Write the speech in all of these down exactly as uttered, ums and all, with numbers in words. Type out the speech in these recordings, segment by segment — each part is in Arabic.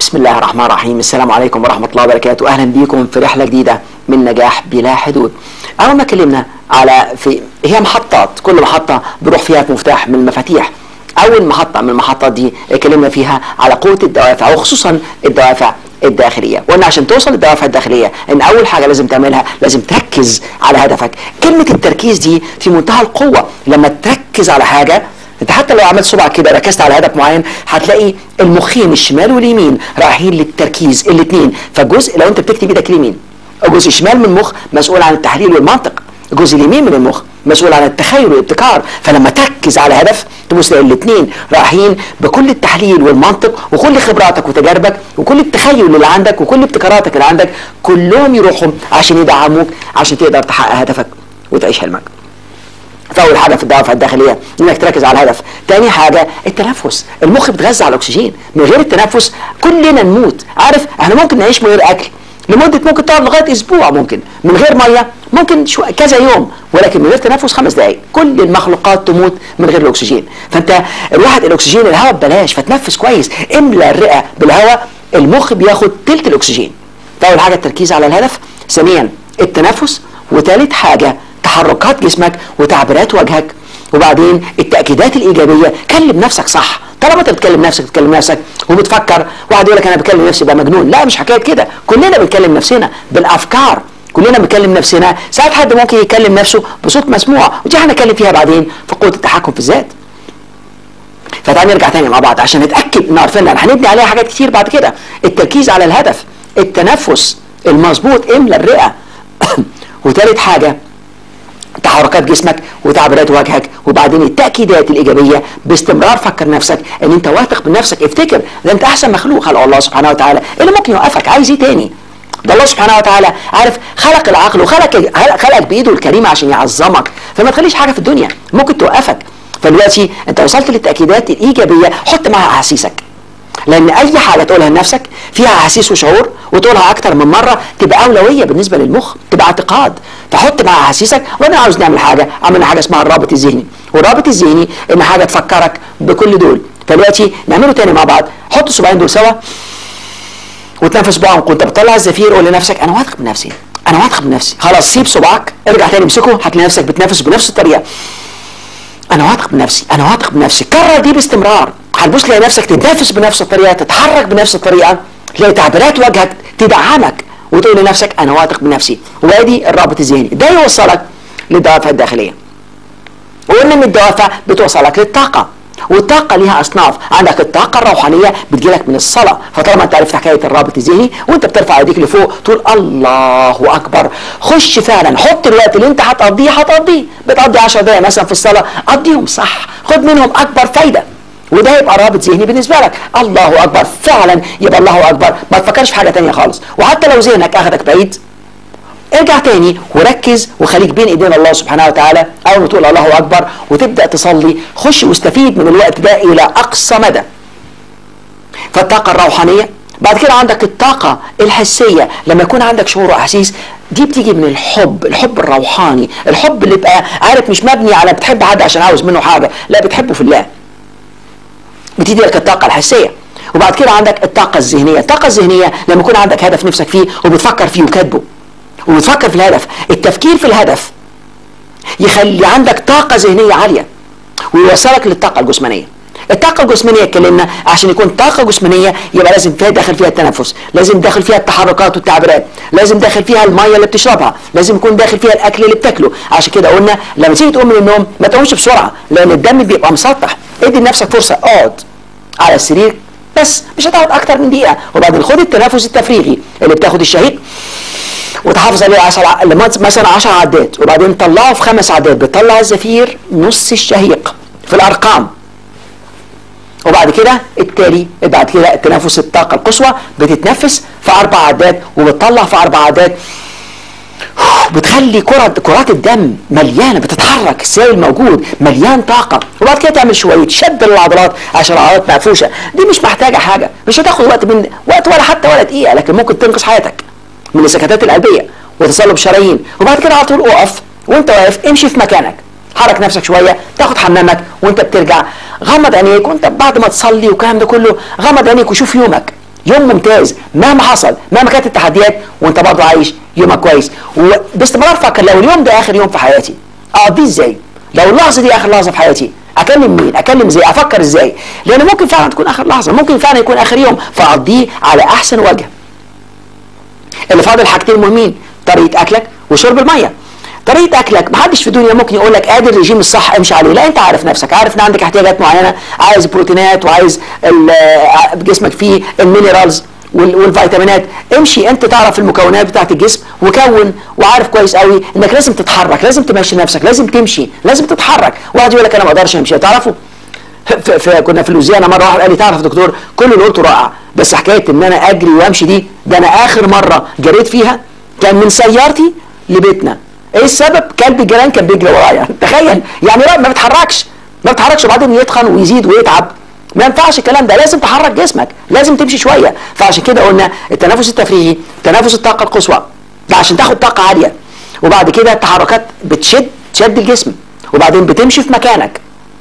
بسم الله الرحمن الرحيم. السلام عليكم ورحمة الله وبركاته. أهلا بيكم في رحلة جديدة من نجاح بلا حدود. أول ما اتكلمنا على في هي محطات، كل محطة بروح فيها مفتاح من المفاتيح. أول محطة من المحطات دي اتكلمنا فيها على قوة الدوافع وخصوصا الدوافع الداخلية، وقلنا عشان توصل للدوافع الداخلية إن أول حاجة لازم تعملها لازم تركز على هدفك. كلمة التركيز دي في منتهى القوة. لما تركز على حاجة، انت حتى لو عملت صبعك كده ركزت على هدف معين هتلاقي المخين الشمال واليمين رايحين للتركيز الاثنين. فالجزء لو انت بتكتب ايدك اليمين، الجزء الشمال من المخ مسؤول عن التحليل والمنطق، الجزء اليمين من المخ مسؤول عن التخيل والابتكار. فلما تركز على هدف تبص تلاقي الاثنين رايحين بكل التحليل والمنطق وكل خبراتك وتجاربك وكل التخيل اللي عندك وكل ابتكاراتك اللي عندك كلهم يروحوا عشان يدعموك عشان تقدر تحقق هدفك وتعيش حلمك. فاول حاجه في الدوافع الداخليه انك تركز على الهدف. تاني حاجه التنفس. المخ بيتغذى على الاكسجين، من غير التنفس كلنا نموت. عارف احنا ممكن نعيش من غير اكل لمده ممكن تقعد لغايه اسبوع، ممكن من غير ميه ممكن شو كذا يوم، ولكن من غير تنفس خمس دقائق. كل المخلوقات تموت من غير الاكسجين. فانت الواحد الاكسجين الهواء ببلاش، فتنفس كويس، املى الرئه بالهواء، المخ بياخد تلت الاكسجين. فاول حاجه التركيز على الهدف، ثانيا التنفس، وثالث حاجه تحركات جسمك وتعبيرات وجهك، وبعدين التأكيدات الإيجابية. كلم نفسك صح. طالما انت بتكلم نفسك بتكلم نفسك وبتفكر، واحد يقول لك انا بكلم نفسي بقى مجنون. لا، مش حكايه كده، كلنا بنكلم نفسنا بالافكار، كلنا بنكلم نفسنا. ساعات حد ممكن يكلم نفسه بصوت مسموع، ودي هنتكلم فيها بعدين في قوه التحكم في الذات. فتعالى نرجع تاني مع بعض عشان نتاكد ان عارفين هنبني عليها حاجات كتير بعد كده. التركيز على الهدف، التنفس المظبوط، املى الرئه وثالث حاجه تحركات جسمك وتعبيرات وجهك، وبعدين التأكيدات الإيجابية. باستمرار فكر نفسك ان انت واثق من نفسك. افتكر ده انت احسن مخلوق خلق الله سبحانه وتعالى. اللي ممكن يوقفك عايز ايه تاني؟ ده الله سبحانه وتعالى عارف خلق العقل وخلق خلقك بايده الكريمه عشان يعظمك، فما تخليش حاجه في الدنيا ممكن توقفك. فدلوقتي انت وصلت للتأكيدات الإيجابية، حط معها احاسيسك، لان اي حاجه تقولها لنفسك فيها احاسيس وشعور وتقولها اكتر من مره تبقى اولويه بالنسبه للمخ، تبقى اعتقاد. فحط مع احاسيسك. وانا عاوز نعمل حاجه، عملنا حاجه اسمها الرابط الذهني، والرابط الذهني ان حاجه تفكرك بكل دول. فدلوقتي نعمله تاني مع بعض. حط الصباعين دول سوا وتنفس بعمق وانت بتطلع الزفير. قول لنفسك انا واثق بنفسي، انا واثق بنفسي. خلاص سيب صباعك، ارجع تاني امسكه، هتلاقي نفسك بتنفس بنفس الطريقه. انا واثق بنفسي، انا واثق بنفسي. كرر دي باستمرار، هتبص تلاقي نفسك تتنفس بنفس الطريقه، تتحرك بنفس الطريقه، تلاقي تعبيرات وجهك تدعمك وتقول لنفسك انا واثق بنفسي. وادي الرابط الذهني ده يوصلك للدوافع الداخليه. وقلنا ان الدوافع بتوصلك للطاقه، والطاقه ليها اصناف. عندك الطاقه الروحانيه بتجيلك من الصلاه. فطالما انت عرفت حكايه الرابط الذهني وانت بترفع ايديك لفوق تقول الله اكبر، خش فعلا حط الوقت اللي انت هتقضيه هتقضيه بتقضي عشر دقائق مثلا في الصلاه، قضيهم صح، خد منهم اكبر فايده، وده يبقى رابط ذهني بالنسبه لك. الله اكبر فعلا يبقى الله اكبر، ما تفكرش في حاجه ثانيه خالص. وحتى لو ذهنك اخذك بعيد ارجع تاني وركز وخليك بين ايدين الله سبحانه وتعالى. اول ما تقول الله اكبر وتبدا تصلي، خش واستفيد من الوقت ده الى اقصى مدى. فالطاقه الروحانيه. بعد كده عندك الطاقه الحسيه. لما يكون عندك شعور واحاسيس، دي بتيجي من الحب، الحب الروحاني، الحب اللي بقى عارف مش مبني على بتحب حد عشان عاوز منه حاجه، لا بتحبه في الله. بتدي لك الطاقه الحسيه. وبعد كده عندك الطاقه الذهنيه. الطاقه الذهنيه لما يكون عندك هدف نفسك فيه وبتفكر فيه وكاتبه وبتفكر في الهدف، التفكير في الهدف يخلي عندك طاقه ذهنيه عاليه ويوصلك للطاقه الجسمانيه. الطاقه الجسمانيه اتكلمنا عشان يكون طاقه جسمانيه يبقى لازم فيها داخل فيها التنفس، لازم داخل فيها التحركات والتعبيرات، لازم داخل فيها الميه اللي بتشربها، لازم يكون داخل فيها الاكل اللي بتاكله. عشان كده قلنا لما تيجي تقوم من النوم ما تقومش بسرعه لان الدم بيبقى مسطح. ادي لنفسك فرصه، اقعد على السرير بس مش هتقعد اكتر من دقيقه، وبعدين خد التنفس التفريغي اللي بتاخد الشهيق وتحافظ عليه عشرة مثلا عشر عدات، وبعدين طلعه في خمس عدات. بتطلع الزفير نص الشهيق في الارقام. وبعد كده التالي بعد كده التنفس الطاقه القصوى بتتنفس في اربع عدات وبتطلع في اربع عدات. بتخلي كرات كرات الدم مليانه، بتتحرك، السائل موجود مليان طاقه. وبعد كده تعمل شويه شد للعضلات عشان العضلات مقفوشه. دي مش محتاجه حاجه، مش هتاخد وقت من وقت ولا حتى ولا دقيقه، لكن ممكن تنقذ حياتك من السكتات القلبيه وتصلب شرايين. وبعد كده على طول اقف وانت واقف، امشي في مكانك، حرك نفسك شويه، تاخد حمامك وانت بترجع، غمض عينيك وانت بعد ما تصلي والكلام ده كله، غمض عينيك وشوف يومك. يوم ممتاز مهما حصل، مهما كانت التحديات، وانت برضه عايش يومك كويس. وباستمرار فكر لو اليوم ده اخر يوم في حياتي اقضيه ازاي؟ لو اللحظه دي اخر لحظه في حياتي اكلم مين؟ اكلم ازاي؟ افكر ازاي؟ لان ممكن فعلا تكون اخر لحظه، ممكن فعلا يكون اخر يوم، فاقضيه على احسن وجه. اللي فاضل حاجتين مهمين، طريقه اكلك وشرب الميه. طريقه اكلك محدش في الدنيا ممكن يقول لك ادي الرجيم الصح امشي عليه، لا انت عارف نفسك، عارف ان عندك احتياجات معينه، عايز بروتينات وعايز جسمك فيه المينرالز والفيتامينات، امشي انت تعرف المكونات بتاعت الجسم وكون، وعارف كويس قوي انك لازم تتحرك، لازم تمشي نفسك، لازم تمشي، لازم تتحرك. واحد يقول لك انا ما اقدرش امشي، تعرفوا كنا في لوزيانا مره واحد قال لي تعرف يا دكتور كل اللي قلته رائع، بس حكايه ان انا اجري وامشي دي، ده انا اخر مره جريت فيها كان من سيارتي لبيتنا. ايه السبب؟ كلب الجيران كان بيجري ورايا. تخيل يعني ما بتحركش ما بتحركش وبعدين يتخن ويزيد ويتعب. ما ينفعش الكلام ده، لازم تحرك جسمك، لازم تمشي شويه. فعشان كده قلنا التنفس التفريغي، تنفس الطاقه القصوى، ده عشان تاخد طاقه عاليه. وبعد كده التحركات بتشد تشد الجسم، وبعدين بتمشي في مكانك،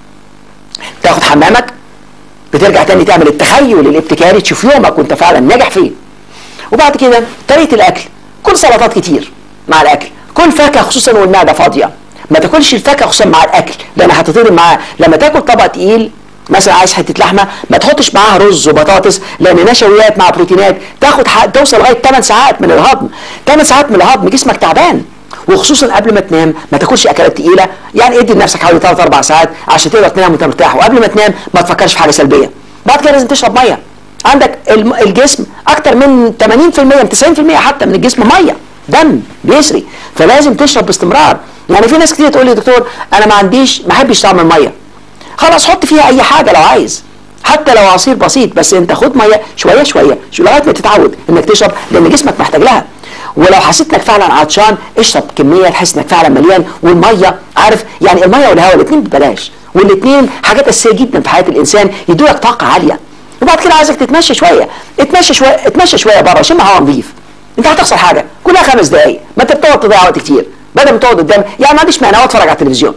تاخد حمامك، بترجع تاني تعمل التخيل الابتكاري، تشوف يومك وانت فعلا ناجح فيه. وبعد كده طريقه الاكل، كل سلطات كتير مع الاكل، كل فاكهه خصوصا والمعده فاضيه. ما تاكلش الفاكهه خصوصا مع الاكل لان هتطير معاه. لما تاكل طبق تقيل مثلا عايز حته لحمه، ما تحطش معاها رز وبطاطس لان نشويات مع بروتينات، تاخد توصل لغايه ثمان ساعات من الهضم، ثمان ساعات من الهضم جسمك تعبان. وخصوصا قبل ما تنام ما تاكلش اكلات تقيله، يعني ادي لنفسك حوالي ثلاث اربع ساعات عشان تقدر تنام وانت مرتاح. وقبل ما تنام ما تفكرش في حاجه سلبيه. بعد كده لازم تشرب ميه. عندك الجسم اكتر من ثمانين بالمئة من تسعين بالمئة حتى من الجسم ميه، دم بيسري، فلازم تشرب باستمرار. يعني في ناس كتير تقول لي يا دكتور انا ما عنديش ما احبش طعم الميه. خلاص حط فيها اي حاجه لو عايز، حتى لو عصير بسيط، بس انت خد ميه شويه شويه لغايه ما تتعود انك تشرب لان جسمك محتاج لها. ولو حسيت انك فعلا عطشان اشرب كميه تحس انك فعلا مليان. والميه عارف يعني الميه والهواء الاثنين ببلاش، والاثنين حاجات اساسيه جدا في حياه الانسان، يدولك طاقه عاليه. وبعد كده عايزك تتمشى شويه، اتمشى شويه اتمشى شويه بره، شم هواء نظيف. انت هتخسر حاجه كلها خمس دقائق، ما انت بتقعد تضيع وقت كتير بدل ما تقعد قدام. يعني ما عنديش مانع اتفرج على التلفزيون،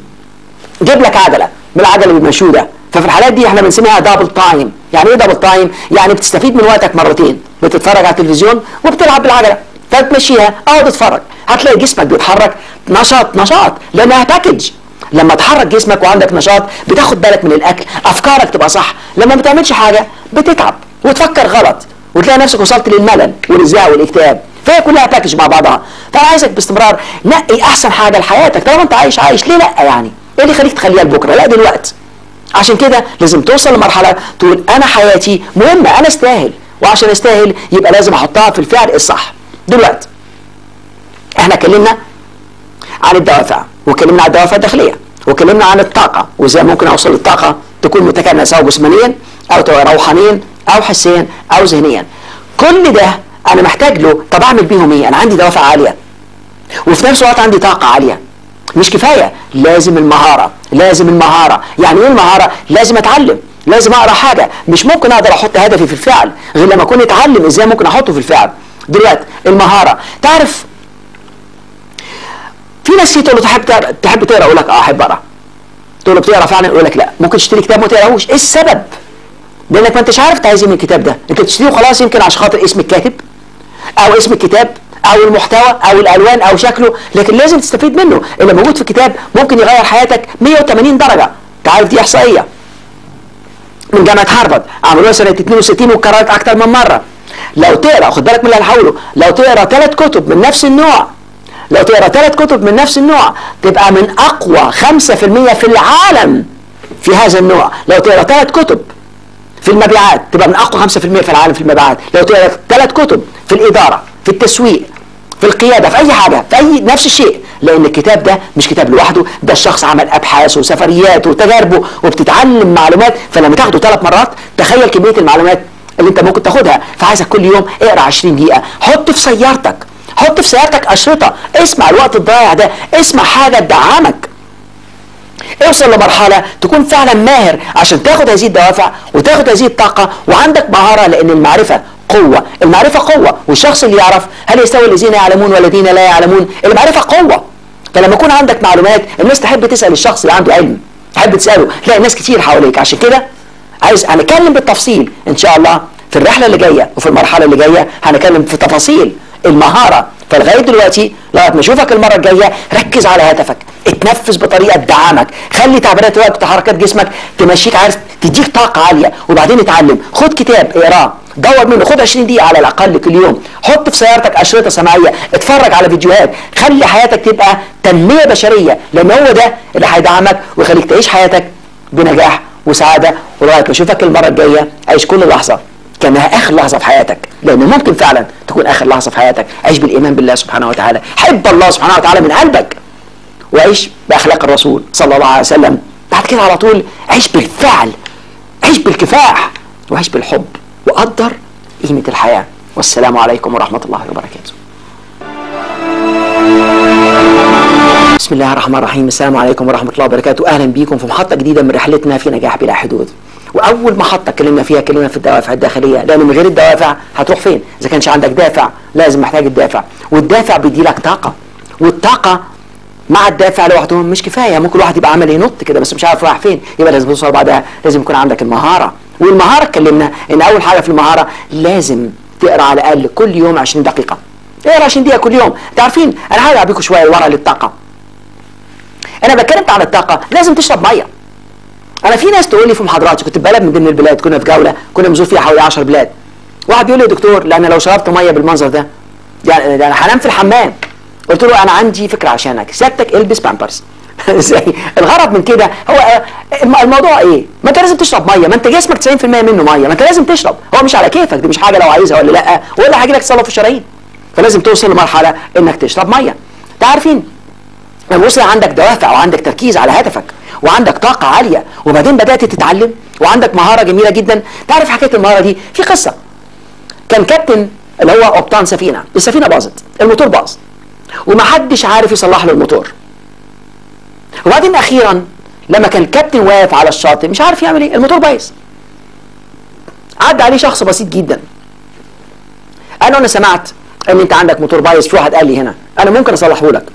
جيب لك عجله من العجله اللي بيمشوا ده. ففي الحالات دي احنا بنسميها دبل تايم. يعني ايه دبل تايم؟ يعني بتستفيد من وقتك مرتين، بتتفرج على التلفزيون وبتلعب بالعجله، فتمشيها اقعد اتفرج، هتلاقي جسمك بيتحرك، نشاط نشاط لانها باكج. لما تحرك جسمك وعندك نشاط بتاخد بالك من الاكل، افكارك تبقى صح. لما ما بتعملش حاجه بتتعب وتفكر غلط وتلاقي نفسك وصلت للملل والازاء والاكتئاب. فهي كلها باكج مع بعضها. فانا عايزك باستمرار نقي احسن حاجه لحياتك. طالما انت عايش عايش ليه لا؟ يعني ايه اللي يخليك تخليها لبكره؟ لا دلوقتي. عشان كده لازم توصل لمرحله تقول انا حياتي مهمه، انا استاهل، وعشان استاهل يبقى لازم احطها في الفعل الصح. دلوقتي احنا اتكلمنا عن الدوافع، واتكلمنا عن الدوافع الداخليه، واتكلمنا عن الطاقه وازاي ممكن اوصل للطاقه تكون متكامله سواء جسمانيا او روحانيا او حسيا او ذهنيا. كل ده انا محتاج له. طب اعمل بيهم ايه؟ انا عندي دوافع عاليه وفي نفس الوقت عندي طاقه عاليه، مش كفايه، لازم المهاره. لازم المهاره. يعني ايه المهاره؟ لازم اتعلم، لازم اقرا حاجه. مش ممكن اقدر احط هدفي في الفعل غير لما اكون اتعلم ازاي ممكن احطه في الفعل. دلوقتي المهاره، تعرف في ناس كتير تقول له تحب تقرا تحب تقرا يقول لك اه احب اقرا. تقول له بتقرا فعلا يقول لك لا. ممكن تشتري كتاب ما تقراهوش. ايه السبب؟ لانك ما انتش عارف انت عايز ايه من الكتاب ده. انت بتشتريه وخلاص، يمكن عشان خاطر اسم الكاتب او اسم الكتاب او المحتوى او الالوان او شكله، لكن لازم تستفيد منه. اللي موجود في الكتاب ممكن يغير حياتك مية وثمانين درجه. تعرف دي احصائيه من جامعه هارفارد عملوها سنه اثنين وستين واتكررت اكتر من مره. لو تقرا، خد بالك من اللي هنحاوله، لو تقرا ثلاث كتب من نفس النوع، لو تقرا ثلاث كتب من نفس النوع تبقى من اقوى خمسة بالمئة في العالم في هذا النوع. لو تقرا ثلاث كتب في المبيعات تبقى من اقوى خمسة بالمئة في العالم في المبيعات. لو تقرا ثلاث كتب في الاداره، في التسويق، في القياده، في اي حاجه، في اي نفس الشيء. لان الكتاب ده مش كتاب لوحده، ده الشخص عمل ابحاث وسفريات وتجاربه وبتتعلم معلومات. فلما تاخده ثلاث مرات تخيل كميه المعلومات اللي انت ممكن تاخدها. فعايزك كل يوم اقرا عشرين دقيقه. حط في سيارتك حط في سيارتك اشرطه، اسمع الوقت الضايع ده، اسمع حاجه تدعمك. اوصل لمرحله تكون فعلا ماهر عشان تاخد هذه الدوافع وتاخد هذه الطاقه وعندك مهاره. لان المعرفه قوه، المعرفه قوه. والشخص اللي يعرف، هل يستوي الذين يعلمون والذين لا يعلمون؟ المعرفه قوه. فلما يكون عندك معلومات الناس تحب تسال الشخص اللي عنده علم، تحب تساله، تلاقي ناس كتير حواليك. عشان كده عايز هنتكلم بالتفصيل ان شاء الله في الرحله اللي جايه وفي المرحله اللي جايه هنتكلم في تفاصيل المهاره. فلغايه دلوقتي لغايه ما اشوفك المره الجايه ركز على هدفك، اتنفس بطريقه تدعمك، خلي تعبيرات وقت وحركات جسمك تمشيك، عارف تديك طاقه عاليه. وبعدين اتعلم، خد كتاب اقراه، دور منه، خد عشرين دقيقه على الاقل كل يوم، حط في سيارتك اشرطه سمعيه، اتفرج على فيديوهات، خلي حياتك تبقى تنميه بشريه، لان هو ده اللي هيدعمك ويخليك تعيش حياتك بنجاح وسعاده. ولغايه ما اشوفك المره الجايه عيش كل لحظه كانها اخر لحظه في حياتك، لان ممكن فعلا تكون اخر لحظه في حياتك. عيش بالايمان بالله سبحانه وتعالى، حب الله سبحانه وتعالى من قلبك، وعيش باخلاق الرسول صلى الله عليه وسلم. بعد كده على طول عيش بالفعل، عيش بالكفاح، وعيش بالحب، وقدر قيمه الحياه. والسلام عليكم ورحمه الله وبركاته. بسم الله الرحمن الرحيم. السلام عليكم ورحمه الله وبركاته. اهلا بيكم في محطه جديده من رحلتنا في نجاح بلا حدود. واول محطه اتكلمنا فيها اتكلمنا في الدوافع الداخليه، لان من غير الدوافع هتروح فين؟ اذا كانش عندك دافع لازم محتاج الدافع، والدافع بيديلك طاقه، والطاقه مع الدافع لوحده مش كفايه، ممكن الواحد يبقى عمال ينط كده بس مش عارف رايح فين، يبقى لازم توصل بعدها لازم يكون عندك المهاره. والمهاره اتكلمنا ان اول حاجه في المهاره لازم تقرا على الاقل كل يوم عشرين دقيقه. اقرا عشرين دقيقه كل يوم. انتوا عارفين انا هرجع بيكم شويه لورا للطاقه. انا بتكلم عن الطاقه، لازم تشرب ميه. انا في ناس تقول لي في محاضراتي، كنت في بلد من ضمن البلاد، كنا في جوله كنا بنزور فيها حوالي عشر بلاد، واحد بيقول لي يا دكتور لان لو شربت ميه بالمنظر ده يعني انا هنام في الحمام. قلت له انا عندي فكره عشانك، سيادتك البس بامبرز. ازاي؟ الغرض من كده هو الموضوع ايه؟ ما انت لازم تشرب ميه، ما انت جسمك تسعين في المية منه ميه، ما انت لازم تشرب، هو مش على كيفك، دي مش حاجه لو عايزها ولا لا، ولا هيجي لك تصلب في الشرايين. فلازم توصل لمرحله انك تشرب ميه. انت عارفين لما وصل عندك دوافع وعندك تركيز على هدفك وعندك طاقه عاليه وبعدين بدات تتعلم وعندك مهاره جميله جدا. تعرف حكايه المهاره دي؟ في قصه كان كابتن اللي هو قبطان سفينه، السفينه باظت، الموتور باظ ومحدش عارف يصلح له الموتور. وبعدين اخيرا لما كان الكابتن واقف على الشاطئ مش عارف يعمل ايه، الموتور بايظ. عدى عليه شخص بسيط جدا قال له انا سمعت ان انت عندك موتور بايظ، في واحد قال لي هنا انا ممكن اصلحه لك.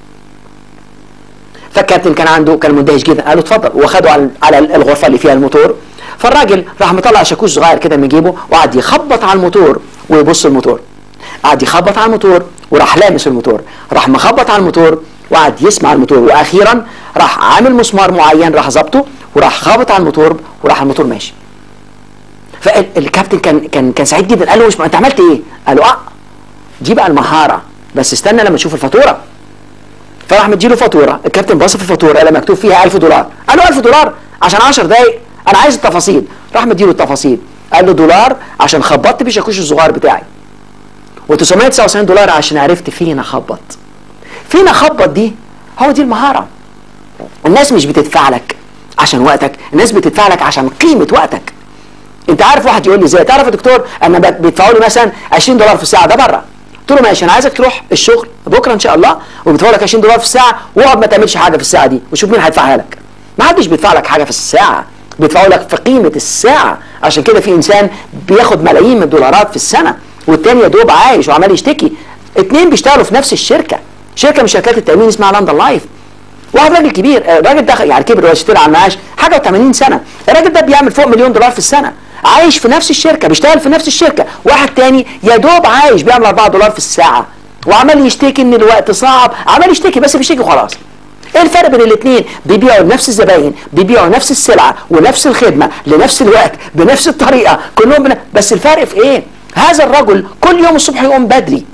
فالكابتن كان عنده كان مندهش جدا، قال له اتفضل، وخده على على الغرفه اللي فيها الموتور. فالراجل راح مطلع شاكوش صغير كده من جيبه وقعد يخبط على الموتور ويبص الموتور، قعد يخبط على الموتور وراح لامس الموتور، راح مخبط على الموتور وقعد يسمع الموتور، واخيرا راح عامل مسمار معين راح ظبطه وراح خابط على الموتور وراح الموتور ماشي. فالكابتن كان كان كان سعيد جدا، قال له مش انت عملت ايه؟ قال له اه دي بقى المهاره، بس استنى لما تشوف الفاتوره. فراح مديله فاتوره، الكابتن بص في الفاتوره لما مكتوب فيها ألف دولار، قال له ألف دولار عشان عشر دقايق، انا عايز التفاصيل. راح مديله التفاصيل، قال له دولار عشان خبطت بالشاكوش الصغير بتاعي، وتسعمية وتسعة وتسعين دولار عشان عرفت فين اخبط. فين اخبط دي هو دي المهاره. الناس مش بتدفع لك عشان وقتك، الناس بتدفع لك عشان قيمه وقتك. انت عارف واحد يقول لي ازاي؟ تعرف يا دكتور انا بيدفعوا لي مثلا عشرين دولار في الساعه، ده بره. قلت له ماشي، انا عايزك تروح الشغل بكره ان شاء الله وبيدفعوا لك عشرين دولار في الساعه، واقعد ما تعملش حاجه في الساعه دي وشوف مين هيدفعها لك. ما حدش بيدفع لك حاجه في الساعه، بيدفعوا لك في قيمه الساعه. عشان كده في انسان بياخد ملايين من الدولارات في السنه والتاني يا دوب عايش وعمال يشتكي. اتنين بيشتغلوا في نفس الشركه، شركه من شركات التامين اسمها لندن لايف. واحد راجل كبير، الراجل ده يعني كبر واشتغل على المعاش حاجه وثمانين سنه، الراجل ده بيعمل فوق مليون دولار في السنه، عايش في نفس الشركه، بيشتغل في نفس الشركه. واحد تاني يا دوب عايش بيعمل أربعة دولار في الساعه وعمال يشتكي ان الوقت صعب، عمال يشتكي بس بيشتكي وخلاص. ايه الفرق بين الاثنين؟ بيبيعوا نفس الزباين، بيبيعوا نفس السلعه ونفس الخدمه لنفس الوقت بنفس الطريقه كلهم بنا... بس الفرق في ايه؟ هذا الرجل كل يوم الصبح يقوم بدري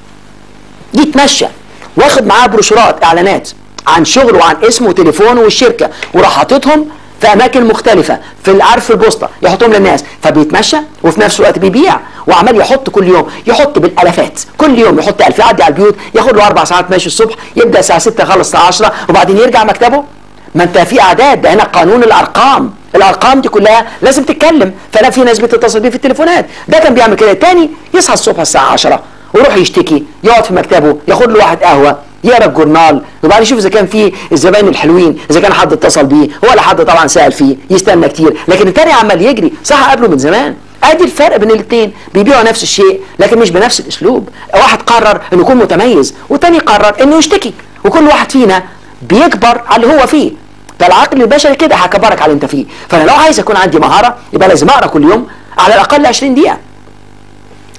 يتمشى واخد معاه بروشورات اعلانات عن شغله وعن اسمه وتليفونه والشركه، وراح حاططهم في اماكن مختلفه في العرف البوسطه يحطهم للناس، فبيتمشى وفي نفس الوقت بيبيع وعمال يحط كل يوم، يحط بالالافات كل يوم، يحط ألف يعدي على البيوت، ياخد له اربع ساعات ماشي الصبح، يبدا الساعه ستة يخلص الساعه عشرة وبعدين يرجع مكتبه. ما انت في اعداد، ده هنا قانون الارقام، الارقام دي كلها لازم تتكلم، فلا في ناس بتتصل بيه في التليفونات. ده كان بيعمل كده. الثاني يصحى الصبح الساعه عشرة ويروح يشتكي، يقعد في مكتبه ياخد له واحد قهوه، يقرا الجورنال وبعدين يشوف اذا كان في الزباين الحلوين، اذا كان حد اتصل بيه ولا حد طبعا سال فيه، يستنى كتير. لكن الثاني عمال يجري، صح قبله من زمان. ادي الفرق بين الاثنين، بيبيعوا نفس الشيء لكن مش بنفس الاسلوب. واحد قرر انه يكون متميز والثاني قرر انه يشتكي، وكل واحد فينا بيكبر على اللي هو فيه. ده العقل البشري كده هيكبرك على اللي انت فيه. فانا لو عايز اكون عندي مهاره يبقى لازم اقرا كل يوم على الاقل عشرين دقيقه.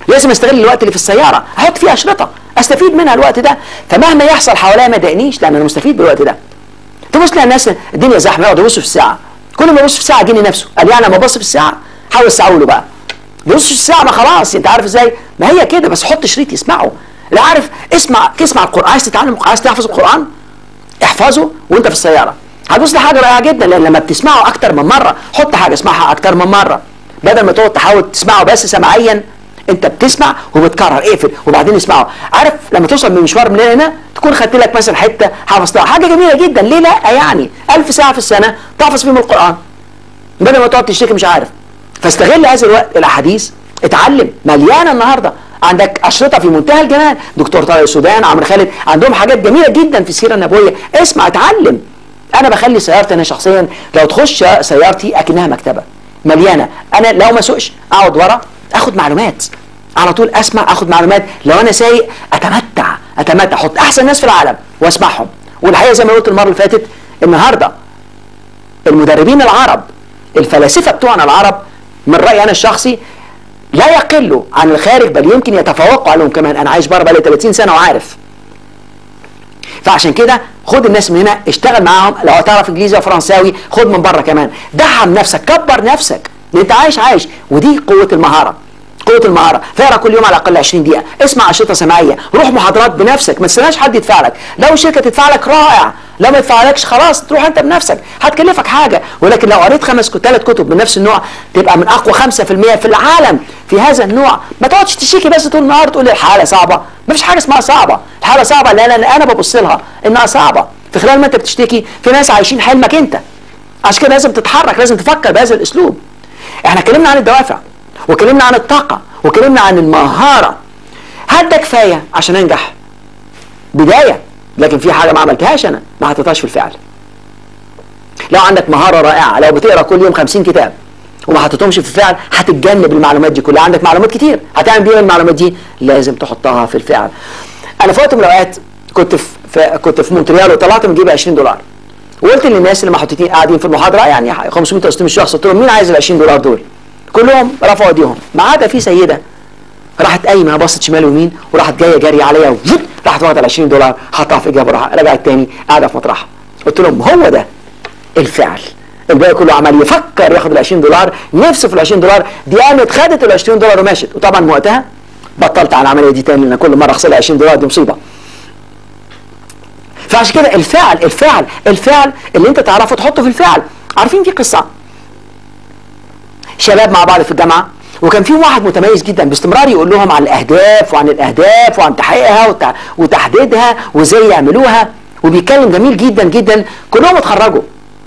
لازم استغل الوقت اللي في السياره، احط فيه اشرطه استفيد منها الوقت ده، فمهما يحصل حواليا ما يضايقنيش لان انا مستفيد بالوقت ده. تبص تلاقي الناس الدنيا زحمه يقعدوا يبصوا في الساعه، كل ما يبص في الساعه جيني نفسه قال يعني لما ابص في الساعه حاول اسعوا له بقى. بيبص في الساعه ما خلاص انت عارف ازاي؟ ما هي كده، بس حط شريط يسمعه. لا عارف اسمع اسمع القران، عايز تتعلم، عايز تحفظ القران احفظه وانت في السياره. هتبص لحاجه رائعه جدا، لان لما بتسمعه اكتر من مره، حط حاجه اسمعها اكتر من مره بدل ما تقعد تحاول تسمعه بس سمعيا. انت بتسمع وبتكرر، اقفل وبعدين اسمعه. عارف لما توصل من مشوار من هنا تكون خدت لك مثلا حته حفظتها، حاجه جميله جدا. ليه لا؟ يعني ألف ساعه في السنه تحفظ فيهم القران بدل ما تقعد تشتكي مش عارف. فاستغل هذا الوقت. الاحاديث اتعلم، مليانه النهارده، عندك اشرطه في منتهى الجمال. دكتور طارق السودان، عمرو خالد، عندهم حاجات جميله جدا في السيره النبويه. اسمع اتعلم. انا بخلي سيارتي انا شخصيا لو تخش سيارتي اكنها مكتبه مليانه. انا لو ما سوقش اقعد ورا اخد معلومات على طول، اسمع اخد معلومات. لو انا سايق اتمتع اتمتع احط احسن ناس في العالم واسمعهم. والحقيقه زي ما قلت المره اللي فاتت، النهارده المدربين العرب، الفلاسفه بتوعنا العرب، من رايي انا الشخصي لا يقلوا عن الخارج، بل يمكن يتفوقوا عليهم كمان. انا عايش بره بقالي ثلاثين سنه وعارف. فعشان كده خد الناس من هنا، اشتغل معاهم. لو هتعرف انجليزي وفرنساوي خد من بره كمان. دعم نفسك، كبر نفسك، لان انت عايش عايش. ودي قوه المهاره، قوه المهاره. فاقرا كل يوم على الاقل عشرين دقيقه، اسمع انشطه سماعيه، روح محاضرات بنفسك، ما تستناش حد يدفع لك. لو الشركه تدفع لك رائع، لو ما تدفعلكش خلاص تروح انت بنفسك، هتكلفك حاجه. ولكن لو قريت خمس ثلاث كتب من نفس النوع تبقى من اقوى خمسة في المية في العالم في هذا النوع. ما تقعدش تشتكي بس طول النهار تقول الحاله صعبه. ما فيش حاجه اسمها صعبه. الحاله صعبه لان انا انا ببص لها انها صعبه. في خلال ما انت بتشتكي في ناس عايشين حلمك انت. عشان كده لازم تتحرك، لازم تفكر بهذا الاسلوب. احنا اتكلمنا عن الدوافع، واتكلمنا عن الطاقه، واتكلمنا عن المهاره. هل ده كفايه عشان انجح؟ بدايه، لكن في حاجه ما عملتهاش انا، ما حطيتهاش في الفعل. لو عندك مهاره رائعه، لو بتقرا كل يوم خمسين كتاب وما حطيتهمش في الفعل هتتجنب المعلومات دي كلها. عندك معلومات كتير، هتعمل بيها المعلومات دي؟ لازم تحطها في الفعل. انا في وقت من الاوقات كنت في, في كنت في مونتريال وطلعت من جيبي عشرين دولار، وقلت للناس اللي محطوطين قاعدين في المحاضره يعني خمسمية أو ستمية شخص، قلت لهم مين عايز ال عشرين دولار دول؟ كلهم رفعوا ايديهم ما عدا في سيده راحت قايمه بصت شمال ويمين وراحت جايه جري عليا وفوت راحت واخده ال عشرين دولار حطها في جيبها وراح رجعت تاني قاعده في مطرحها. قلت لهم هو ده الفعل. الباقي كله عمال يفكر ياخد ال عشرين دولار، نفسه في ال عشرين دولار. دي قامت خدت ال عشرين دولار ومشت، وطبعا من وقتها بطلت على العمليه دي تاني لان كل مره اخسر عشرين دولار دي مصيبه. فعشان كده الفعل الفعل الفعل اللي انت تعرفه تحطه في الفعل. عارفين في قصه شباب مع بعض في الجامعه، وكان في واحد متميز جدا باستمرار يقول لهم عن الاهداف وعن الاهداف وعن تحقيقها وتحديدها وازاي يعملوها، وبيتكلم جميل جدا جدا. كلهم اتخرجوا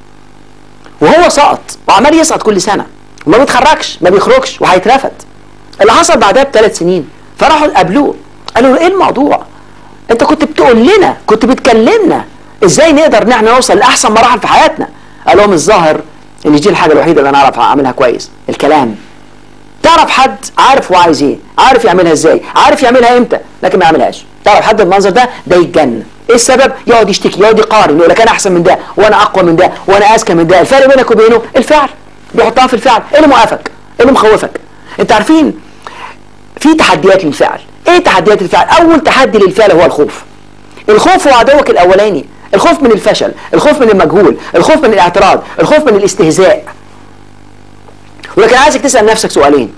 وهو سقط وعمال يسقط كل سنه وما بيتخرجش، ما بيخرجش وهيترفد. اللي حصل بعدها بثلاث سنين فراحوا قابلوه قالوا له ايه الموضوع؟ انت كنت بتقول لنا، كنت بتكلمنا ازاي نقدر ان احنا نوصل لاحسن مراحل في حياتنا. قال لهم الظاهر ان دي الحاجه الوحيده اللي انا اعرف اعملها كويس، الكلام. تعرف حد عارف هو عايز ايه، عارف يعملها ازاي، عارف يعملها امتى، لكن ما يعملهاش. تعرف حد بالمنظر ده ده يتجنن. ايه السبب؟ يقعد يشتكي، يقعد يقارن، يقول لك انا احسن من ده وانا اقوى من ده وانا اذكى من ده. الفرق بينك وبينه الفعل، بيحطها في الفعل. ايه اللي موقفك؟ ايه اللي مخوفك؟ انت عارفين في تحديات للفعل. ايه تحديات الفعل؟ اول تحدي للفعل هو الخوف. الخوف هو عدوك الاولاني. الخوف من الفشل، الخوف من المجهول، الخوف من الاعتراض، الخوف من الاستهزاء. ولكن عايزك تسال نفسك سؤالين.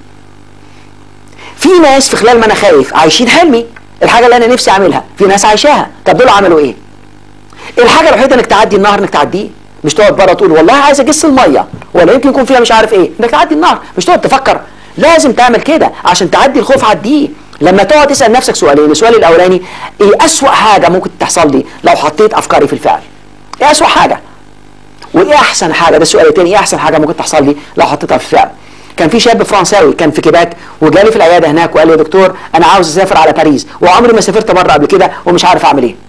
في ناس في خلال ما انا خايف عايشين حلمي، الحاجه اللي انا نفسي اعملها، في ناس عايشاها. طب دول عملوا ايه؟ الحاجه الوحيده انك تعدي النهر انك تعديه، مش تقعد بره تقول والله عايز اجس الميه ولا يمكن يكون فيها مش عارف ايه. انك تعدي النهر، مش تقعد تفكر. لازم تعمل كده عشان تعدي الخوف. عديه لما تقعد تسال نفسك سؤالين. السؤال الاولاني ايه اسوأ حاجه ممكن تحصل لي لو حطيت افكاري في الفعل؟ ايه اسوأ حاجه؟ وايه احسن حاجه؟ ده السؤال الثاني. ايه احسن حاجه ممكن تحصل لي لو حطيتها في الفعل؟ كان في شاب فرنساوي كان في كيباك وجالي في العياده هناك وقال لي يا دكتور انا عاوز اسافر على باريس وعمري ما سافرت بره قبل كده ومش عارف اعمل ايه.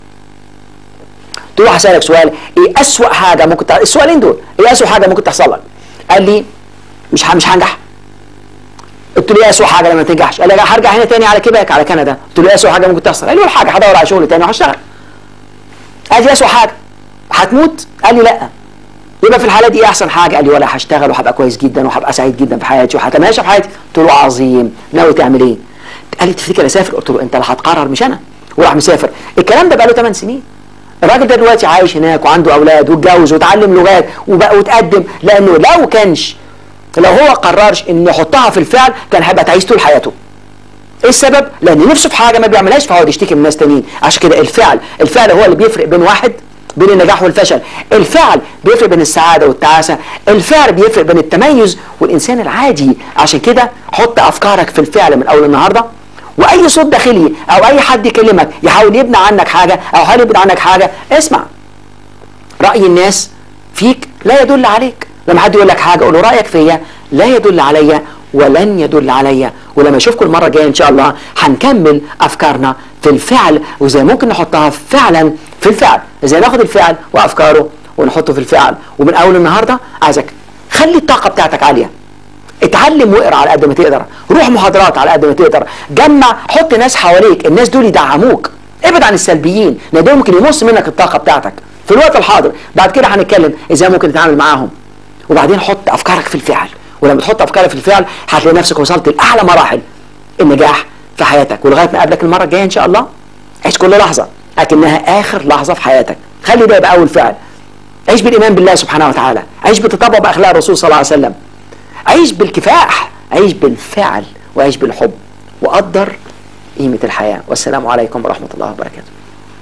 قلت له هسالك سؤال، ايه اسوأ حاجه ممكن تحصل؟ السؤالين دول، ايه اسوأ حاجه ممكن تحصل لك؟ قال لي مش مش هنجح. قلت له ايه اسوء حاجه لما تنجحش؟ قال لي هرجع هنا تاني على كيباك على كندا. قلت له ايه اسوء حاجه ممكن تحصل؟ قال لي ولا حاجه، هدور على شغل تاني وهشتغل. قال لي اسوء حاجه هتموت؟ قال لي لا. يبقى في الحاله دي ايه احسن حاجه؟ قال لي ولا هشتغل وهبقى كويس جدا وهبقى سعيد جدا في حياتي وهتماشى في حياتي. قلت له عظيم، ناوي تعمل ايه؟ قال لي تفتكر اسافر؟ قلت له انت اللي هتقرر مش انا. وراح مسافر. الكلام ده بقى له ثمان سنين. الراجل ده دلوقتي عايش هناك وعنده اولاد واتجوز وتعلم لغات وبقى وتقدم، لانه لو كانش لو هو قررش ان يحطها في الفعل كان هيبقى تعيش طول حياته. ايه السبب؟ لان نفسه في حاجه ما بيعملهاش فهو يشتكي من ناس تانيين. عشان كده الفعل الفعل هو اللي بيفرق بين واحد بين النجاح والفشل. الفعل بيفرق بين السعاده والتعاسه. الفعل بيفرق بين التميز والانسان العادي. عشان كده حط افكارك في الفعل من اول النهارده، واي صوت داخلي او اي حد يكلمك يحاول يبني عنك حاجه او يحاول يبني عنك حاجه اسمع. راي الناس فيك لا يدل عليك. لما حد يقول لك حاجه قول له رايك فيا لا يدل عليا ولن يدل عليا. ولما اشوفكم المره الجايه ان شاء الله هنكمل افكارنا في الفعل، وازاي ممكن نحطها فعلا في الفعل، ازاي ناخد الفعل وافكاره ونحطه في الفعل. ومن اول النهارده عايزك خلي الطاقه بتاعتك عاليه. اتعلم واقرا على قد ما تقدر، روح محاضرات على قد ما تقدر، جمع حط ناس حواليك، الناس دول يدعموك، ابعد عن السلبيين لان دول ممكن يمص منك الطاقه بتاعتك في الوقت الحاضر. بعد كده هنتكلم ازاي ممكن نتعامل معاهم. وبعدين حط افكارك في الفعل، ولما تحط افكارك في الفعل هتلاقي نفسك وصلت لاعلى مراحل النجاح في حياتك. ولغايه ما اقابلك المره الجايه ان شاء الله عيش كل لحظه اكنها اخر لحظه في حياتك. خلي ده يبقى اول فعل. عيش بالايمان بالله سبحانه وتعالى، عيش بالتطبع باخلاق الرسول صلى الله عليه وسلم، عيش بالكفاح، عيش بالفعل، وعيش بالحب، وقدر قيمه الحياه. والسلام عليكم ورحمه الله وبركاته.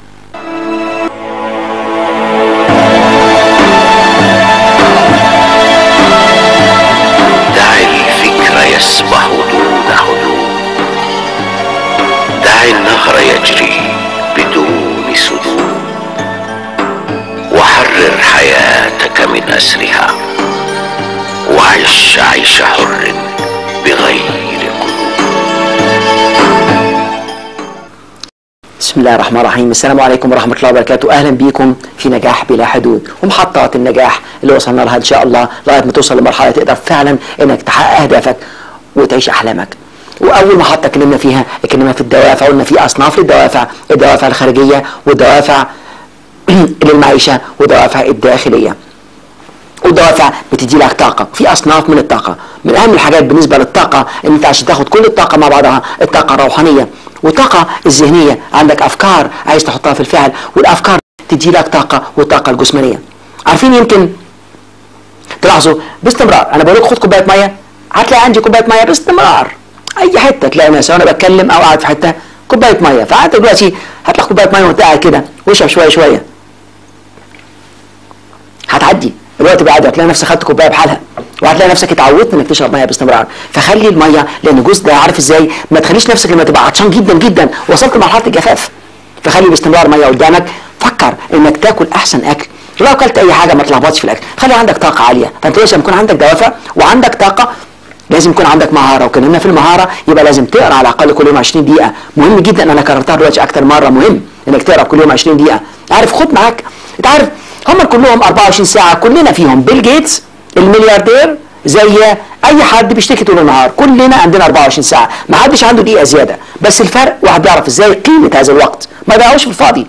دع الفكر يسبح دون حدود، دع النهر يجري بدون سدود، وحرر حياتك من أسرها، وعيش عيش حر بغير قيود. بسم الله الرحمن الرحيم. السلام عليكم ورحمة الله وبركاته. أهلا بيكم في نجاح بلا حدود ومحطات النجاح اللي وصلنا لها إن شاء الله لغاية ما توصل لمرحلة تقدر فعلا إنك تحقق أهدافك وتعيش أحلامك. وأول محطة اتكلمنا فيها اتكلمنا في الدوافع، قلنا في أصناف للدوافع، الدوافع الخارجية والدوافع للمعيشة والدوافع الداخلية. والدوافع بتدي لك طاقة. في أصناف من الطاقة، من أهم الحاجات بالنسبة للطاقة إن أنت عشان تاخد كل الطاقة مع بعضها، الطاقة الروحانية والطاقة الذهنية. عندك أفكار عايز تحطها في الفعل، والأفكار تدي لك طاقة والطاقة الجسمانية. عارفين يمكن تلاحظوا باستمرار أنا بقول لك خد كوباية مية، هتلاقي عندي كوباية مية باستمرار. أي حتة تلاقي مثلا أنا بتكلم أو قاعد في حتة كوباية مية، فأنت دلوقتي هتلاقي كوباية مية وأنت قاعد كده واشرب شوية شوية. هتعدي الوقت بعد هتلاقي نفسك خدت كوبايه بحالها، وهتلاقي نفسك اتعودت انك تشرب ميه باستمرار. فخلي الميه، لان الجزء ده عارف ازاي ما تخليش نفسك لما تبقى عطشان جدا جدا وصلت لمرحله الجفاف، فخلي باستمرار ميه قدامك. فكر انك تاكل احسن اكل، لو اكلت اي حاجه ما تلخبطش في الاكل، خلي عندك طاقه عاليه. فانت لازم يكون عندك دوافع وعندك طاقه، لازم يكون عندك مهاره. وكلمنا في المهاره يبقى لازم تقرا على الاقل كل يوم عشرين دقيقه. مهم جدا، انا كررتها دلوقتي اكتر مره، مهم انك تقرا كل يوم عشرين دقيقه. عارف خد معاك، انت عارف هم كلهم أربعة وعشرين ساعة، كلنا فيهم. بيل جيتس الملياردير زي اي حد بيشتكي طول النهار، كلنا عندنا أربعة وعشرين ساعة، ما حدش عنده دقيقة زيادة. بس الفرق واحد بيعرف ازاي قيمة هذا الوقت، ما يضيعوش في الفاضي.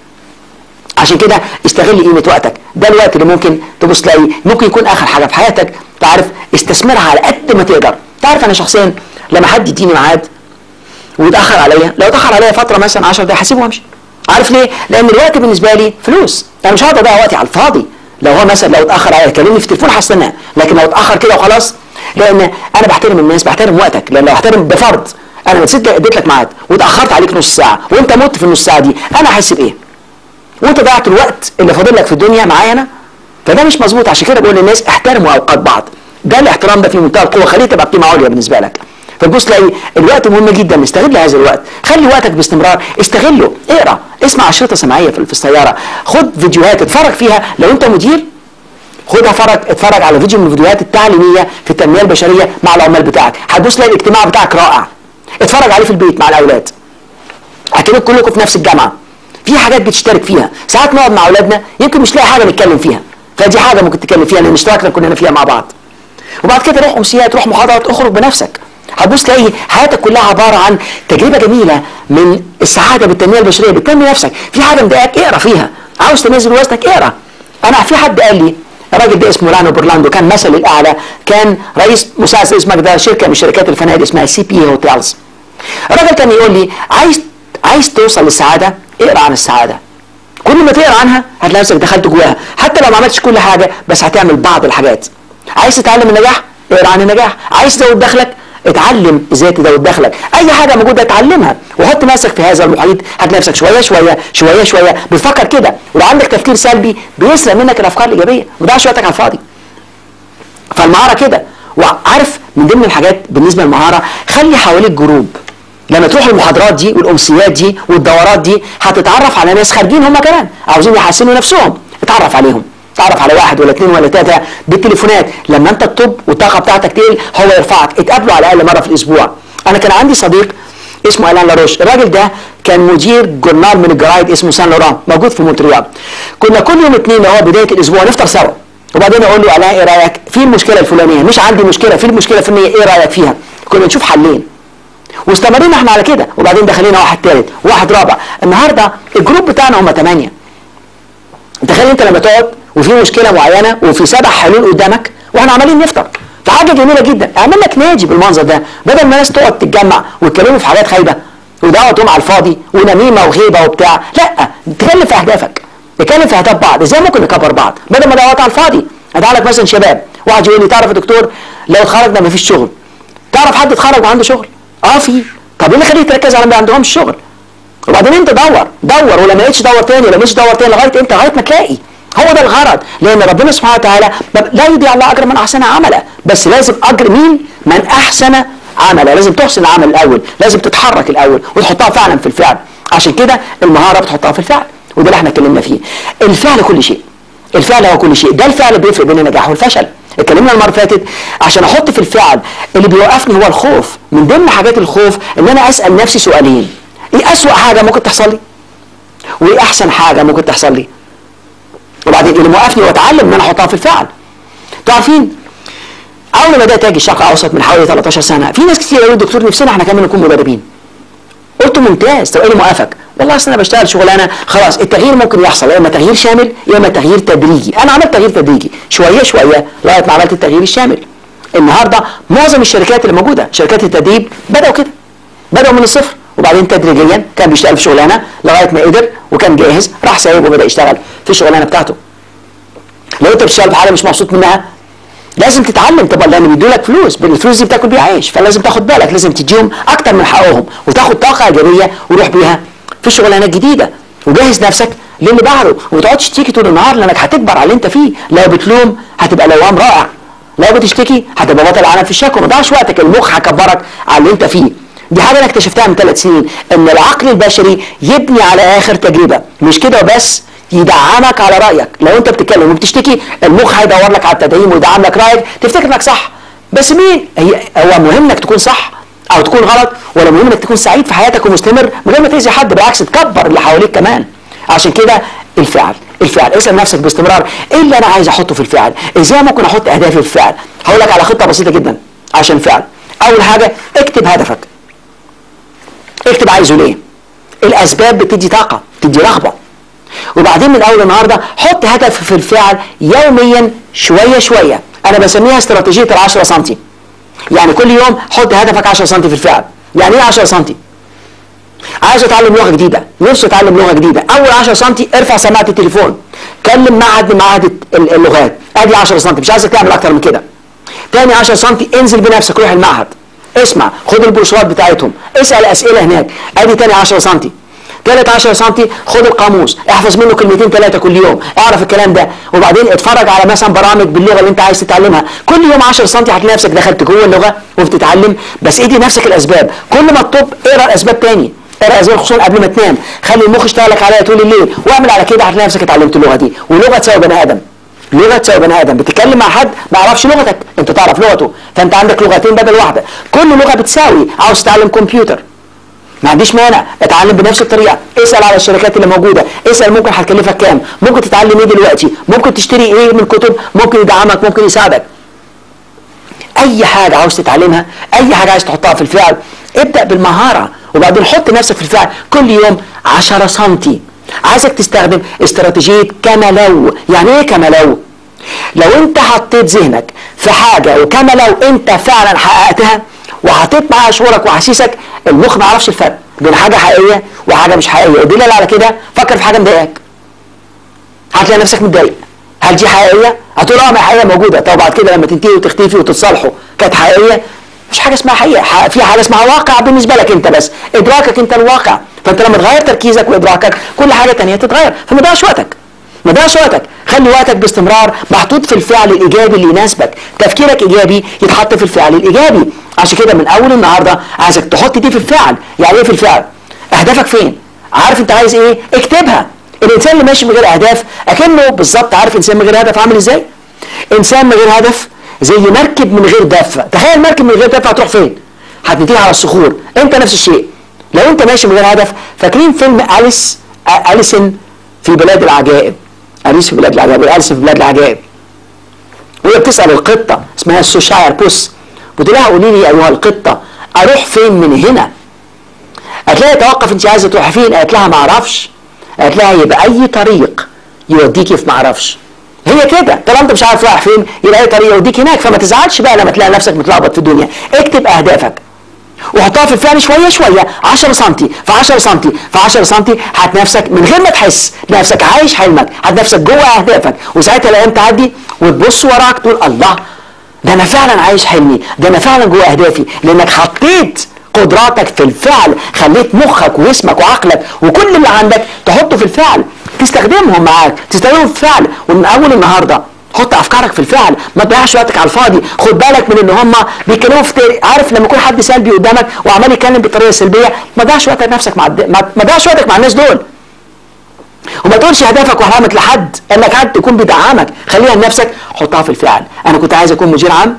عشان كده استغل قيمة وقتك. ده الوقت اللي ممكن تبص تلاقي ممكن يكون اخر حاجة في حياتك، تعرف استثمرها على قد ما تقدر. تعرف انا شخصيا لما حد يديني ميعاد ويتاخر عليا، لو اتاخر عليا فترة مثلا عشر دقايق هسيبه وامشي. عارف ليه؟ لان الوقت بالنسبه لي فلوس، انا مش هقعد اضيع وقتي على الفاضي. لو هو مثلا لو اتاخر عليا كلمني في التليفون هستناه، لكن لو اتاخر كده وخلاص، لان انا بحترم الناس، بحترم وقتك. لان لو احترم بفرض انا نسيت اديت لك ميعاد واتاخرت عليك نص ساعه وانت مت في النص ساعه دي، انا احس بايه؟ وانت ضيعت الوقت اللي فاضل لك في الدنيا معايا انا، فده مش مظبوط. عشان كده بقول للناس احترموا اوقات بعض. ده الاحترام ده في منتهى القوه، خليه تبقى قيمه عليا بالنسبه لك. فتبص تلاقي الوقت مهم جدا، استغل هذا الوقت، خلي وقتك باستمرار، استغله. اقرا، اسمع اشرطه سمعيه في السياره، خد فيديوهات اتفرج فيها. لو انت مدير خدها اتفرج اتفرج على فيديو من الفيديوهات التعليميه في التنميه البشريه مع العمال بتاعك، هتبص تلاقي الاجتماع بتاعك رائع. اتفرج عليه في البيت مع الاولاد، اكيد كلكم في نفس الجامعه، في حاجات بتشترك فيها. ساعات نقعد مع اولادنا يمكن مش لاقي حاجه نتكلم فيها، فدي حاجه ممكن تتكلم فيها لان اشتركنا كلنا فيها مع بعض. وبعد كده روح امسيات، روح محاضرات، اخرج بنفسك. هتبص تلاقي حياتك كلها عباره عن تجربه جميله من السعاده بالتنميه البشريه. بتنمي نفسك، في حاجه مضايقاك اقرا فيها، عاوز تنزل وزنك اقرا. انا في حد قال لي، الراجل ده اسمه لانو برلاندو، كان مثل الاعلى، كان رئيس مساعد اسمك ده شركه من شركات الفنادق اسمها سي بي هوتيلز. الراجل كان يقول لي عايز عايز توصل للسعاده اقرا عن السعاده. كل ما تقرا عنها هتلاقي نفسك دخلت جواها، حتى لو ما عملتش كل حاجه بس هتعمل بعض الحاجات. عايز تتعلم النجاح اقرا عن النجاح، عايز تزود دخلك اتعلم ازاي تزود دخلك، اي حاجه موجوده اتعلمها وحط نفسك في هذا المحيط، هتلاقي نفسك شويه شويه شويه شويه بتفكر كده. ولو عندك تفكير سلبي بيسرق منك الافكار الايجابيه، ما تضيعش وقتك على الفاضي. فالمهاره كده. وعارف من ضمن الحاجات بالنسبه للمهاره، خلي حواليك جروب. لما تروح المحاضرات دي والامسيات دي والدورات دي هتتعرف على ناس خارجين هم كمان عاوزين يحسنوا نفسهم، اتعرف عليهم، تعرف على واحد ولا اثنين ولا ثلاثه بالتليفونات. لما انت تطب والطاقه بتاعتك تقل هو يرفعك. اتقابلوا على الاقل مره في الاسبوع. انا كان عندي صديق اسمه الان لاروش، الراجل ده كان مدير جورنال من الجرايد اسمه سان لوران موجود في مونتريال. كنا كل يوم اثنين اللي هو بدايه الاسبوع نفطر سوا، وبعدين اقول له الان ايه رايك في المشكله الفلانيه؟ مش عندي مشكله، في المشكله الفلانيه ايه رايك فيها؟ كنا نشوف حلين. واستمرينا احنا على كده، وبعدين دخلنا واحد ثالث وواحد رابع. النهارده الجروب بتاعنا هم ثمانيه. تخيل انت لما تقعد وفي مشكله معينه وفي سبع حلول قدامك واحنا عمالين نفطر، فحاجه جميله جدا. اعمل لك نادي بالمنظر ده، بدل ما الناس تقعد تتجمع ويتكلموا في حاجات خايبه ودعوتهم على الفاضي ونميمه وغيبه وبتاع. لا، اتكلم في اهدافك، اتكلم في اهداف بعض، ازاي ممكن نكبر بعض بدل ما دعوات على الفاضي. ادعي لك مثلا شباب، واحد يقول لي تعرف يا دكتور لو اتخرجنا مفيش شغل. تعرف حد اتخرج وعنده شغل؟ اه في. طب ايه اللي يخليك تركز على اللي ما عندهمش شغل؟ وبعدين انت دور دور ولما لقيتش دور تاني، ولما لقيتش دور تاني لغايه امتى؟ لغايه ما تلاقي. هو ده الغرض، لان ربنا سبحانه وتعالى لا يضيع الله اجر من احسن عملا، بس لازم اجر مين؟ من احسن عملا. لازم تحسن العمل الاول، لازم تتحرك الاول وتحطها فعلا في الفعل. عشان كده المهاره بتحطها في الفعل، وده اللي احنا اتكلمنا فيه. الفعل كل شيء، الفعل هو كل شيء. ده الفعل اللي بيفرق بين النجاح والفشل. اتكلمنا المره اللي فاتت عشان احط في الفعل اللي بيوقفني هو الخوف. من ضمن حاجات الخوف ان انا اسال نفسي سؤالين: ايه اسوأ حاجه ممكن تحصل لي؟ وايه احسن حاجه ممكن تحصل لي؟ وبعدين اللي موقفني واتعلم ان انا احطها في الفعل. انتوا عارفين اول ما بدات اجي الشرق الاوسط من حوالي ثلاثة عشر سنه، في ناس كتير قالوا لي دكتور نفسنا احنا كمان نكون مدربين. قلت ممتاز، طب ايه اللي موقفك؟ والله اصل انا بشتغل شغلانه خلاص التغيير ممكن يحصل، يا اما تغيير شامل يا اما تغيير تدريجي. انا عملت تغيير تدريجي شويه شويه لغايه ما عملت التغيير الشامل. النهارده معظم الشركات اللي موجوده شركات التدريب بداوا كده، بداوا من الصفر وبعدين تدريجيا كان بيشتغل في شغلانه لغايه ما قدر وكان جاهز راح سايب وبدا يشتغل في الشغلانه بتاعته. لو انت بتشتغل في حاجه مش مبسوط منها لازم تتعلم طبعا، لان بيدوا لك فلوس، بالفلوس دي بتاكل بيها عيش، فلازم تاخد بالك، لازم تديهم اكتر من حقهم وتاخد طاقه ايجابيه وروح بيها في شغلانه جديده وجهز نفسك للي بعده. وما تقعدش تشتكي طول النهار لانك هتكبر على اللي انت فيه. لو بتلوم هتبقى لوام رائع، لو بتشتكي هتبقى بطل العالم في الشكوى. ما تضيعش وقتك، المخ هيكبرك على اللي انت فيه. دي حاجه انا اكتشفتها من ثلاث سنين، ان العقل البشري يبني على اخر تجربه، مش كده وبس، يدعمك على رايك. لو انت بتتكلم وبتشتكي المخ هيدور لك على التدعيم ويدعم لك رايك تفتكر انك صح. بس مين هي هو مهم انك تكون صح او تكون غلط، ولا مهم انك تكون سعيد في حياتك ومستمر من غير ما تاذي حد؟ بالعكس تكبر اللي حواليك كمان. عشان كده الفعل الفعل اسال نفسك باستمرار ايه اللي انا عايز احطه في الفعل؟ ازاي ممكن احط اهدافي في الفعل؟ هقول لك على خطه بسيطه جدا عشان الفعل. اول حاجه اكتب هدفك، اكتب عايزه ليه. الاسباب بتدي طاقه، بتدي رغبه. وبعدين من اول النهارده حط هدف في الفعل يوميا شويه شويه. انا بسميها استراتيجيه ال عشرة سنتي. يعني كل يوم حط هدفك عشرة سنتي في الفعل. يعني ايه عشرة سنتي؟ عايز اتعلم لغه جديده، نفسي اتعلم لغه جديده، اول عشرة سنتي ارفع سماعه التليفون، كلم معهد من معاهد اللغات، ادي عشرة سنتي، مش عايزك تعمل اكتر من كده. تاني عشرة سنتي انزل بنفسك روح المعهد، اسمع، خد البروشورات بتاعتهم، اسال اسئله هناك، ادي تاني عشرة سنتي. ثالث عشرة سنتي خد القاموس، احفظ منه كلمتين ثلاثه كل يوم، اعرف الكلام ده، وبعدين اتفرج على مثلا برامج باللغه اللي انت عايز تتعلمها، كل يوم عشرة سنتي هتلاقي نفسك دخلت جوه اللغه وبتتعلم. بس ادي نفسك الاسباب، كل ما تطب اقرا الاسباب تاني، اقرا الاسباب خصوصا قبل ما تنام، خلي المخ يشتغلك عليها طول الليل، واعمل على كده هتلاقي نفسك اتعلمت اللغه دي. ولغه تساوي بني ادم، لغه تساوي بني ادم. بتتكلم مع حد ما يعرفش لغتك، انت تعرف لغته، فانت عندك لغتين بدل واحده، كل لغه بتساوي. عاوز تتعلم كمبيوتر ما عنديش مانع، اتعلم بنفس الطريقه، اسال على الشركات اللي موجوده، اسال ممكن هتكلفك كام، ممكن تتعلم ايه دلوقتي، ممكن تشتري ايه من كتب، ممكن يدعمك، ممكن يساعدك. اي حاجه عاوز تتعلمها، اي حاجه عايز تحطها في الفعل، ابدا بالمهاره وبعدين حط نفسك في الفعل كل يوم عشرة سنتي. عايزك تستخدم استراتيجيه كما لو. يعني ايه كما لو؟ لو انت حطيت ذهنك في حاجه وكما لو انت فعلا حققتها وحطيت معاها شعورك واحاسيسك، المخ ما يعرفش الفرق بين حاجه حقيقيه وحاجه مش حقيقيه. الدليل على كده فكر في حاجه مضايقاك، هتلاقي نفسك متضايق. هل دي حقيقيه؟ هتقول اه ما حقيقيه موجوده. طب بعد كده لما تنتهي وتختفي وتتصالحوا كانت حقيقيه؟ مش حاجه اسمها حقيقه، في حاجه اسمها واقع بالنسبه لك انت، بس ادراكك انت الواقع. فانت لما تغير تركيزك وادراكك كل حاجه ثانيه تتغير. فما تضيعش وقتك، ما تضيعش وقتك، خلي وقتك باستمرار محطوط في الفعل الايجابي اللي يناسبك. تفكيرك ايجابي يتحط في الفعل الايجابي. عشان كده من اول النهارده عايزك تحط دي في الفعل. يعني ايه في الفعل؟ اهدافك فين؟ عارف انت عايز ايه؟ اكتبها. الانسان اللي ماشي من غير اهداف اكنه بالظبط، عارف انسان من غير هدف عامل ازاي؟ انسان من غير هدف زي مركب من غير دفه. تخيل مركب من غير دفه هتروح فين؟ هتنتهي على الصخور. انت نفس الشيء لو انت ماشي من غير هدف. فاكرين فيلم أليس أليسن في بلاد العجائب؟ أليس في بلاد العجائب، أليس في بلاد العجائب، وهي بتسأل القطة اسمها السوشاير بوس، بتقول لها قولي لي ايها القطة اروح فين من هنا؟ هتلاقي توقف انت عايزه تروحي فين؟ قالت لها ما اعرفش. قالت لها يبقى اي طريق يوديكي في ما اعرفش. هي كده، طالما انت مش عارف رايح فين يبقى اي طريق يوديك هناك. فما تزعلش بقى لما تلاقي نفسك متلخبط في الدنيا. اكتب اهدافك وحطها في الفعل شويه شويه، عشرة سنتي في عشرة سنتي في عشرة سنتي. هات نفسك من غير ما تحس نفسك عايش حلمك، هات نفسك جوه اهدافك. وساعتها الايام تعدي وتبص وراك تقول الله ده انا فعلا عايش حلمي، ده انا فعلا جوه اهدافي، لانك حطيت قدراتك في الفعل. خليت مخك وجسمك وعقلك وكل اللي عندك تحطه في الفعل، تستخدمهم معاك، تستخدمهم في الفعل. ومن اول النهارده حط افكارك في الفعل، ما تضيعش وقتك على الفاضي. خد بالك من ان هم بيتكلموا في، عارف لما يكون حد سلبي قدامك وعمال يتكلم بطريقه سلبيه، ما تضيعش وقتك نفسك مع الد... ما تضيعش وقتك مع الناس دول. وما تقولش هدفك واحلامك لحد انك حد يكون بيدعمك، خليها لنفسك، حطها في الفعل. انا كنت عايز اكون مدير عام،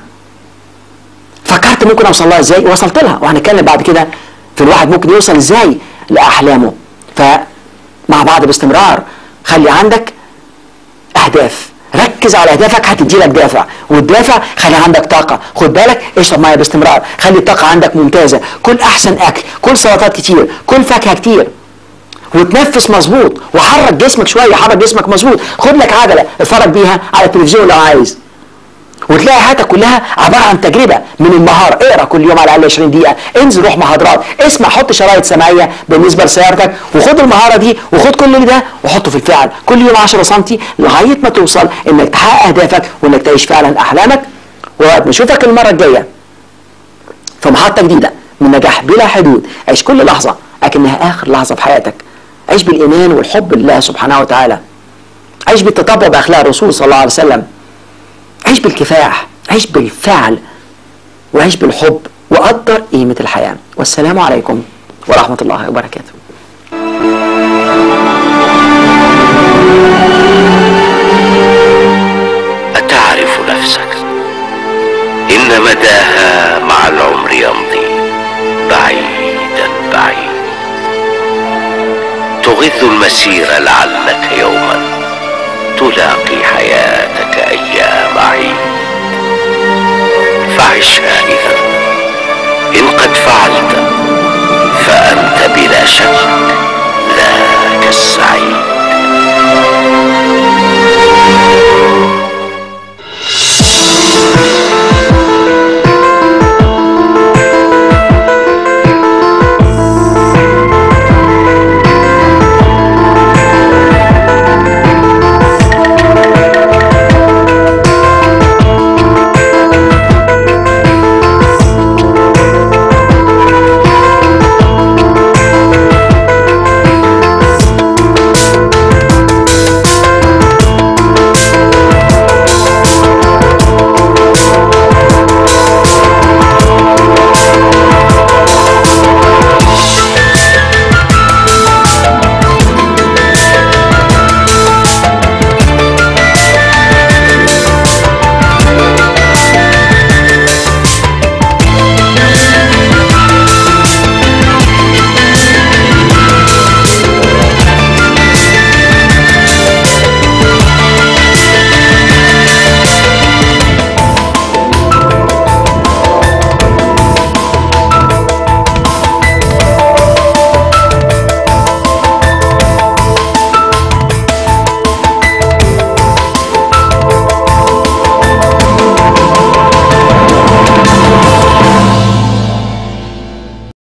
فكرت ممكن اوصل لها ازاي، وصلت لها. وهنتكلم بعد كده في الواحد ممكن يوصل ازاي لاحلامه. فمع بعض باستمرار خلي عندك اهداف، ركز على اهدافك هتدي لك دافع، والدافع خلي عندك طاقه. خد بالك اشرب ميه باستمرار، خلي الطاقه عندك ممتازه، كل احسن اكل، كل سلطات كتير، كل فاكهه كتير، وتنفس مظبوط، وحرك جسمك شويه، حرك جسمك مظبوط. خد لك عجله اتفرج بيها على التلفزيون لو عايز، وتلاقي حياتك كلها عباره عن تجربه من المهاره. اقرا كل يوم على الاقل عشرين دقيقه، انزل روح محاضرات، اسمع، حط شرايط سمعيه بالنسبه لسيارتك، وخد المهاره دي وخد كل ده وحطه في الفعل. كل يوم عشرة سنتي لغايه ما توصل انك تحقق اهدافك وانك تعيش فعلا احلامك. ووقت ما اشوفك المره الجايه في محطه جديده من نجاح بلا حدود، عيش كل لحظه اكنها اخر لحظه في حياتك. عيش بالايمان والحب لله سبحانه وتعالى. عيش بالتطبع باخلاق الرسول صلى الله عليه وسلم. عيش بالكفاح، عيش بالفعل، وعيش بالحب، وقدر قيمة الحياة. والسلام عليكم ورحمة الله وبركاته. أتعرف نفسك؟ إن مداها مع العمر يمضي بعيدا بعيد. تغث المسير لعلك يوما تلاقي حياتك أيام عيد. فعشها إذا إن قد فعلت فأنت بلا شك ذاك السعيد.